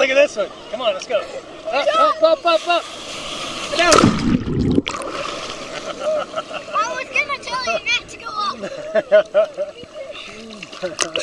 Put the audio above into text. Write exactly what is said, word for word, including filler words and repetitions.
look at this one. Come on, let's go. Up, up, up, up, up. Down. I was gonna tell you not to go up.